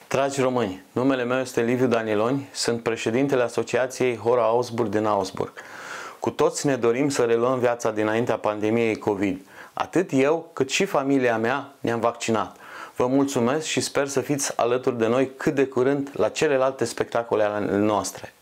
Dragi români, numele meu este Liviu Danieloni, sunt președintele Asociației Hora Augsburg din Augsburg. Cu toți ne dorim să reluăm viața dinaintea pandemiei COVID. Atât eu, cât și familia mea ne-am vaccinat. Vă mulțumesc și sper să fiți alături de noi cât de curând la celelalte spectacole ale noastre.